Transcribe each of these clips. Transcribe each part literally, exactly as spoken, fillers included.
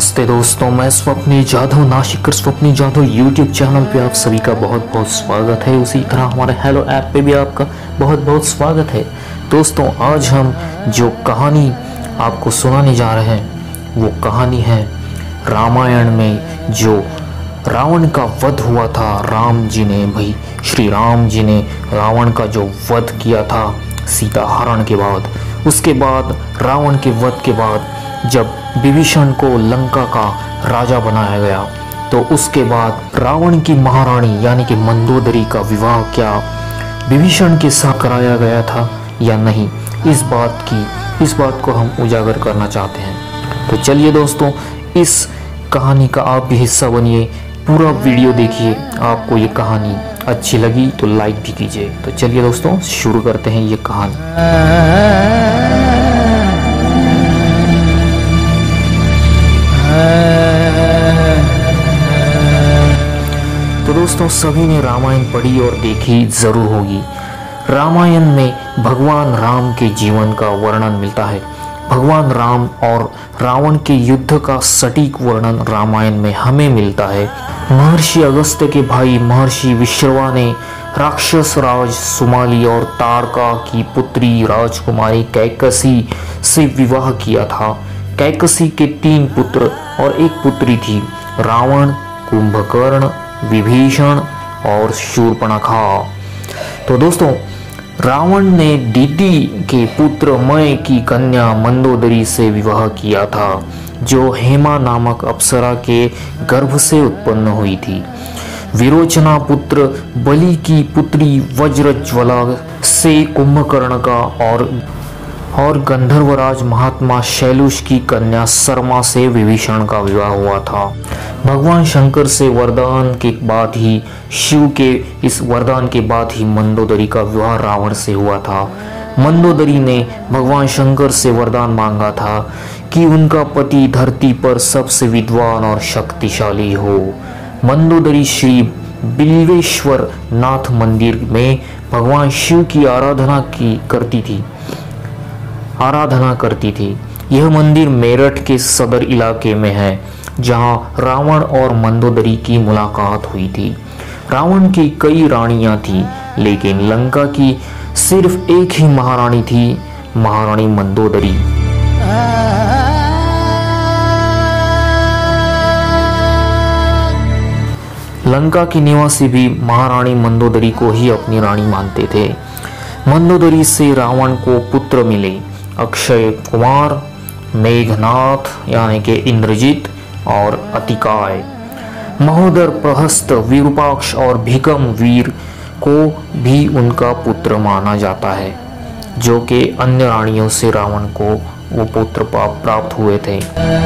नमस्ते दोस्तों, मैं स्वप्नी जाधव नाशिकर स्वप्नी जाधव यूट्यूब चैनल पे आप सभी का बहुत बहुत स्वागत है। उसी तरह हमारे हेलो ऐप पे भी आपका बहुत बहुत स्वागत है। दोस्तों, आज हम जो कहानी आपको सुनाने जा रहे हैं वो कहानी है रामायण में जो रावण का वध हुआ था। राम जी ने भाई श्री राम जी ने रावण का जो वध किया था सीता हरण के बाद, उसके बाद रावण के वध के बाद जब विभीषण को लंका का राजा बनाया गया तो उसके बाद रावण की महारानी यानी कि मंदोदरी का विवाह क्या विभीषण के साथ कराया गया था या नहीं, इस बात की इस बात को हम उजागर करना चाहते हैं। तो चलिए दोस्तों, इस कहानी का आप भी हिस्सा बनिए, पूरा वीडियो देखिए। आपको ये कहानी अच्छी लगी तो लाइक भी कीजिए। तो चलिए दोस्तों, शुरू करते हैं ये कहानी। तो दोस्तों, सभी ने रामायण पढ़ी और देखी जरूर होगी। रामायण में भगवान राम के जीवन का वर्णन मिलता है। भगवान राम और रावण के युद्ध का सटीक वर्णन रामायण में हमें मिलता है। महर्षि अगस्त्य के भाई महर्षि विश्रवा ने राक्षस राज सुमाली और तारका की पुत्री राजकुमारी कैकसी से विवाह किया था। कैकसी के तीन पुत्र और एक पुत्री थी, रावण, कुंभकर्ण, विभीषण और शूर्पणखा। तो दोस्तों, रावण ने दीदी के पुत्र मय की कन्या मंदोदरी से विवाह किया था, जो हेमा नामक अप्सरा के गर्भ से उत्पन्न हुई थी। विरोचना पुत्र बलि की पुत्री वज्रज्वला से कुंभकर्ण का और और गंधर्वराज महात्मा शैलुष की कन्या शर्मा से विभीषण का विवाह हुआ था। भगवान शंकर से वरदान के बाद ही शिव के इस वरदान के बाद ही मंदोदरी का विवाह रावण से हुआ था। मंदोदरी ने भगवान शंकर से वरदान मांगा था कि उनका पति धरती पर सबसे विद्वान और शक्तिशाली हो। मंदोदरी श्री बिल्वेश्वर नाथ मंदिर में भगवान शिव की आराधना की करती थी आराधना करती थी। यह मंदिर मेरठ के सदर इलाके में है, जहां रावण और मंदोदरी की मुलाकात हुई थी। रावण की कई रानियां थीं, लेकिन लंका की सिर्फ एक ही महारानी थी, महारानी मंदोदरी। लंका के निवासी भी महारानी मंदोदरी को ही अपनी रानी मानते थे। मंदोदरी से रावण को पुत्र मिले, अक्षय कुमार, मेघनाथ यानी कि इंद्रजीत और अतिकाय। महोदर, प्रहस्त, विरूपाक्ष और भीकम वीर को भी उनका पुत्र माना जाता है, जो कि अन्य रानियों से रावण को वो पुत्र प्राप्त हुए थे।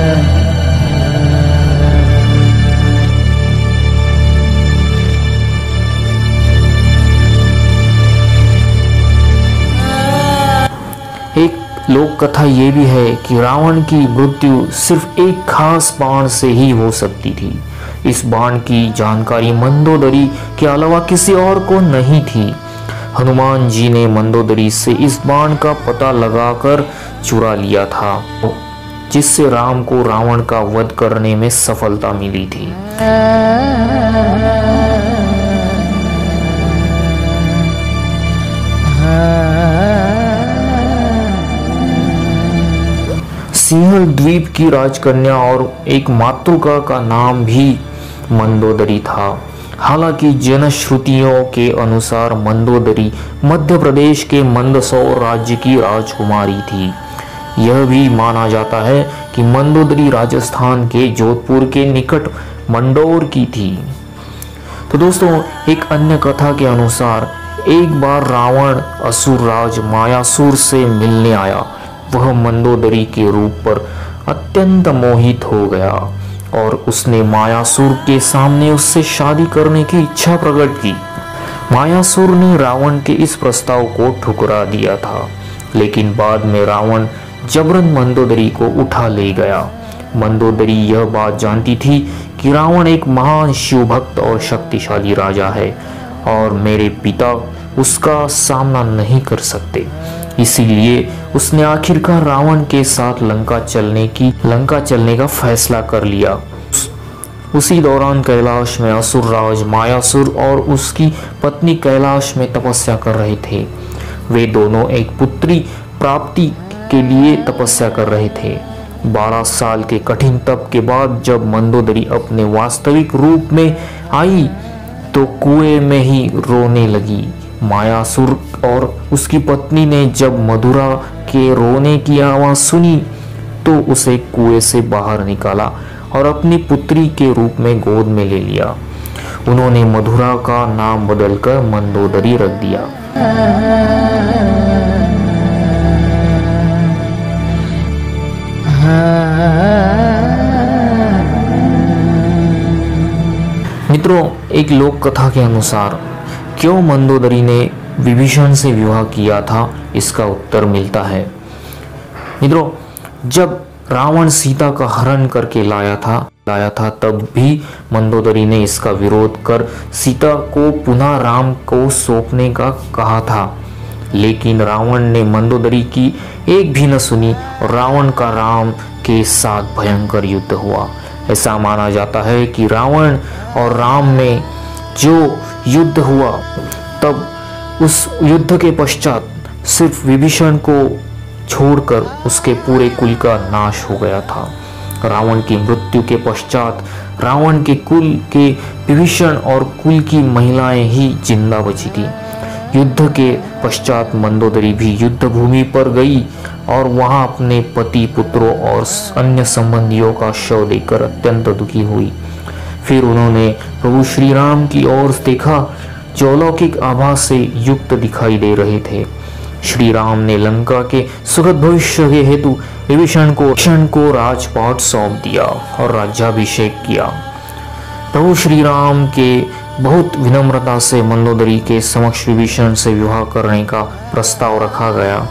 एक लोक कथा ये भी है कि रावण की मृत्यु सिर्फ एक खास बाण से ही हो सकती थी। इस बाण की जानकारी मंदोदरी के अलावा किसी और को नहीं थी। हनुमान जी ने मंदोदरी से इस बाण का पता लगाकर चुरा लिया था, जिससे राम को रावण का वध करने में सफलता मिली थी। सिंहल द्वीप की राजकन्या और एक मातृका का नाम भी मंदोदरी था। हालांकि जनश्रुतियों के अनुसार मंदोदरी मध्य प्रदेश के मंदसौर राज्य की राजकुमारी थी। यह भी माना जाता है कि मंदोदरी राजस्थान के जोधपुर के निकट मंडौर की थी। तो दोस्तों, एक अन्य कथा के अनुसार एक बार रावण असुर राज मायासुर से मिलने आया। वह मंदोदरी के रूप पर अत्यंत मोहित हो गया और उसने मायासुर के सामने उससे शादी करने की इच्छा प्रकट की। मायासुर ने रावण के इस प्रस्ताव को ठुकरा दिया था, लेकिन बाद में रावण जबरन मंदोदरी को उठा ले गया। मंदोदरी यह बात जानती थी कि रावण एक महान शिव भक्त और शक्तिशाली राजा है और मेरे पिता उसका सामना नहीं कर सकते। इसीलिए उसने आखिरकार रावण के साथ लंका चलने की लंका चलने का फैसला कर लिया। उसी दौरान कैलाश में असुर राज मायासुर और उसकी पत्नी कैलाश में तपस्या कर रहे थे। वे दोनों एक पुत्री प्राप्ति के लिए तपस्या कर रहे थे। बारह साल के कठिन तप के बाद जब मंदोदरी अपने वास्तविक रूप में आई तो कुएं में ही रोने लगी। मायासुर और उसकी पत्नी ने जब मधुरा के रोने की आवाज सुनी तो उसे कुएं से बाहर निकाला और अपनी पुत्री के रूप में गोद में ले लिया। उन्होंने मधुरा का नाम बदलकर मंदोदरी रख दिया। मित्रों, एक लोक कथा के अनुसार क्यों मंदोदरी ने विभीषण से विवाह किया था, इसका उत्तर मिलता है। मित्रों, जब रावण सीता का हरण करके लाया था लाया था तब भी मंदोदरी ने इसका विरोध कर सीता को पुनः राम को सौंपने का कहा था, लेकिन रावण ने मंदोदरी की एक भी न सुनी और रावण का राम के साथ भयंकर युद्ध हुआ। ऐसा माना जाता है कि रावण और राम में जो युद्ध हुआ तब उस युद्ध के पश्चात सिर्फ विभीषण को छोड़कर उसके पूरे कुल का नाश हो गया था। रावण की मृत्यु के पश्चात रावण के कुल के विभीषण और कुल की महिलाएं ही जिंदा बची थी। युद्ध के पश्चात मंदोदरी भी युद्ध भूमि पर गई और वहां अपने पति पुत्रों और अन्य संबंधियों का शव देखकर अत्यंत दुखी हुई। फिर उन्होंने प्रभु श्री राम की ओर देखा जो अलौकिक आभा से युक्त दिखाई दे रहे थे। श्री राम ने लंका के सुखद भविष्य के हेतु विभीषण को विभीषण को राजपाट सौंप दिया और राज्याभिषेक किया। प्रभु श्री राम के बहुत विनम्रता से मंदोदरी के समक्ष विभीषण से विवाह करने का प्रस्ताव रखा गया।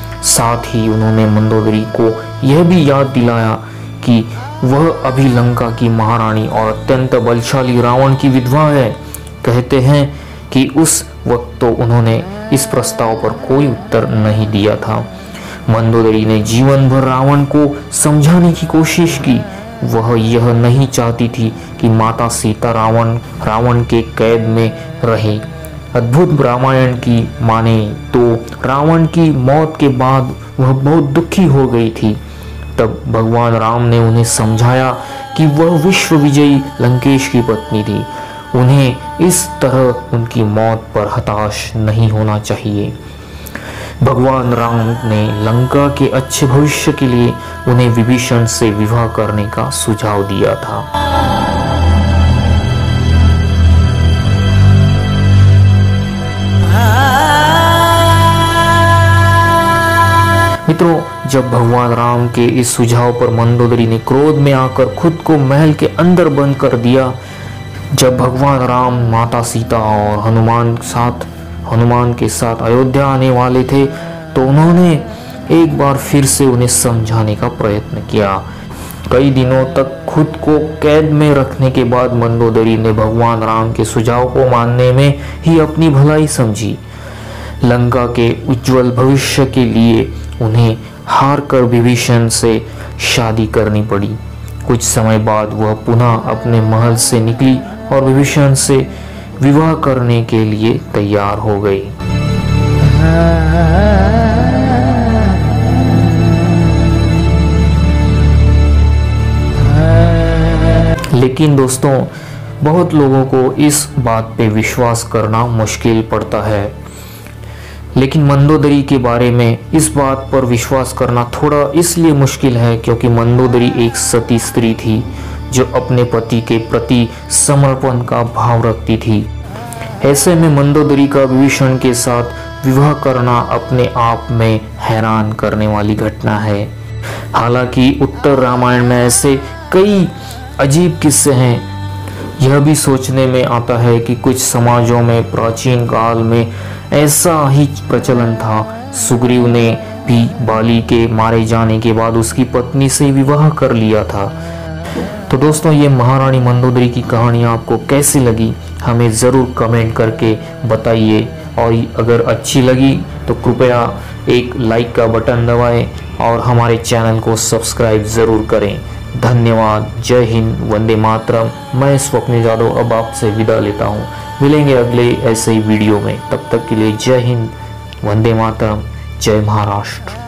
साथ ही उन्होंने मंदोदरी को यह भी याद दिलाया कि वह अभी लंका की महारानी और अत्यंत बलशाली रावण की विधवा है। कहते हैं कि उस वक्त तो उन्होंने इस प्रस्ताव पर कोई उत्तर नहीं दिया था। मंदोदरी ने जीवन भर रावण को समझाने की कोशिश की। वह यह नहीं चाहती थी कि माता सीता रावण रावण के कैद में रहे। अद्भुत रामायण की माने तो रावण की मौत के बाद वह बहुत दुखी हो गई थी। तब भगवान राम ने उन्हें समझाया कि वह विश्व विजयी लंकेश की पत्नी थी। उन्हें इस तरह उनकी मौत पर हताश नहीं होना चाहिए। भगवान राम ने लंका के अच्छे भविष्य के लिए उन्हें विभीषण से विवाह करने का सुझाव दिया था। मित्रों, जब भगवान राम के इस सुझाव पर मंदोदरी ने क्रोध में आकर खुद को महल के अंदर बंद कर दिया। जब भगवान राम माता सीता और हनुमान साथ हनुमान के साथ अयोध्या आने वाले थे तो उन्होंने एक बार फिर से उन्हें समझाने का प्रयत्न किया। कई दिनों तक खुद को कैद में रखने के बाद मंदोदरी ने भगवान राम के सुझाव को मानने में ही अपनी भलाई समझी। लंका के उज्जवल भविष्य के लिए उन्हें हार कर विभीषण से शादी करनी पड़ी। कुछ समय बाद वह पुनः अपने महल से निकली और विभीषण से विवाह करने के लिए तैयार हो गई। लेकिन दोस्तों, बहुत लोगों को इस बात पे विश्वास करना मुश्किल पड़ता है। लेकिन मंदोदरी के बारे में इस बात पर विश्वास करना थोड़ा इसलिए मुश्किल है क्योंकि मंदोदरी एक सती स्त्री थी जो अपने पति के प्रति समर्पण का भाव रखती थी। ऐसे में मंदोदरी का विभीषण के साथ विवाह करना अपने आप में हैरान करने वाली घटना है। हालांकि उत्तर रामायण में ऐसे कई अजीब किस्से हैं। यह भी सोचने में आता है कि कुछ समाजों में प्राचीन काल में ऐसा ही प्रचलन था। सुग्रीव ने भी बाली के मारे जाने के बाद उसकी पत्नी से विवाह कर लिया था। तो दोस्तों, ये महारानी मंदोदरी की कहानी आपको कैसी लगी हमें ज़रूर कमेंट करके बताइए और अगर अच्छी लगी तो कृपया एक लाइक का बटन दबाएं और हमारे चैनल को सब्सक्राइब ज़रूर करें। धन्यवाद। जय हिंद, वंदे मातरम। मैं स्वप्निल जादव अब आपसे विदा लेता हूँ। मिलेंगे अगले ऐसे ही वीडियो में। तब तक के लिए जय हिंद, वंदे मातरम, जय महाराष्ट्र।